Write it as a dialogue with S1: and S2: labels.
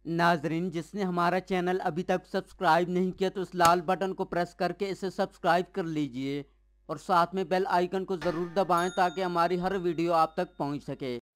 S1: नाजरीन, जिसने हमारा चैनल अभी तक सब्सक्राइब नहीं किया तो उस लाल बटन को प्रेस करके इसे सब्सक्राइब कर लीजिए और साथ में बेल आइकन को ज़रूर दबाएं ताकि हमारी हर वीडियो आप तक पहुंच सके।